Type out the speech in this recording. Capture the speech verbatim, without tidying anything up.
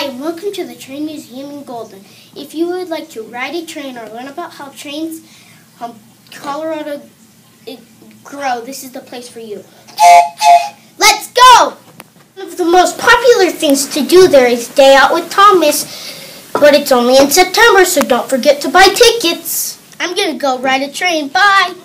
Hi, and welcome to the Train Museum in Golden. If you would like to ride a train or learn about how trains um, Colorado it, grow, this is the place for you. Let's go! One of the most popular things to do there is Day Out with Thomas, but it's only in September, so don't forget to buy tickets. I'm going to go ride a train. Bye!